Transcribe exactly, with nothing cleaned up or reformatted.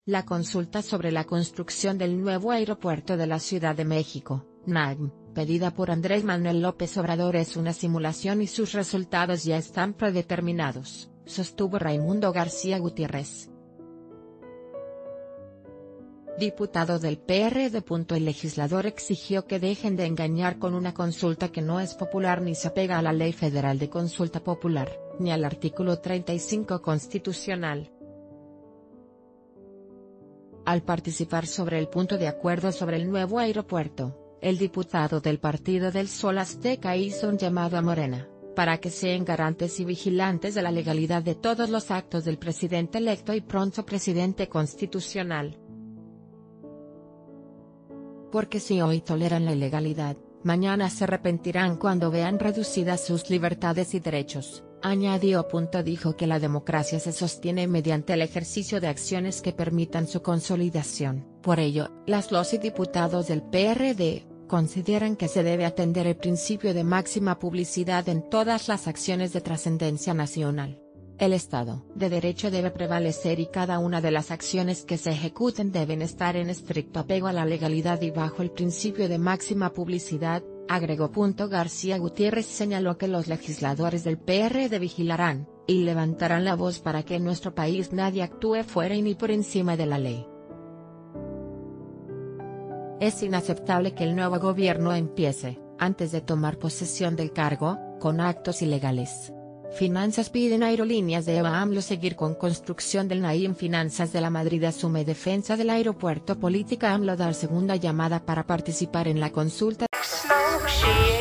La consulta sobre la construcción del nuevo aeropuerto de la Ciudad de México, N A M, pedida por Andrés Manuel López Obrador es una simulación y sus resultados ya están predeterminados, sostuvo Raimundo García Gutiérrez, diputado del P R D. El legislador exigió que dejen de engañar con una consulta que no es popular ni se apega a la Ley Federal de Consulta Popular, ni al artículo treinta y cinco constitucional. Al participar sobre el punto de acuerdo sobre el nuevo aeropuerto, el diputado del Partido del Sol Azteca hizo un llamado a Morena, para que sean garantes y vigilantes de la legalidad de todos los actos del presidente electo y pronto presidente constitucional. Porque si hoy toleran la ilegalidad, mañana se arrepentirán cuando vean reducidas sus libertades y derechos, añadió. Dijo que la democracia se sostiene mediante el ejercicio de acciones que permitan su consolidación. Por ello, las los y diputados del P R D, consideran que se debe atender el principio de máxima publicidad en todas las acciones de trascendencia nacional. El Estado de Derecho debe prevalecer y cada una de las acciones que se ejecuten deben estar en estricto apego a la legalidad y bajo el principio de máxima publicidad, agregó. García Gutiérrez señaló que los legisladores del P R D vigilarán, y levantarán la voz para que en nuestro país nadie actúe fuera y ni por encima de la ley. Es inaceptable que el nuevo gobierno empiece, antes de tomar posesión del cargo, con actos ilegales. Finanzas piden Aerolíneas de Eva AMLO seguir con construcción del Naim. Finanzas de la Madrid asume defensa del aeropuerto. Política AMLO dar segunda llamada para participar en la consulta.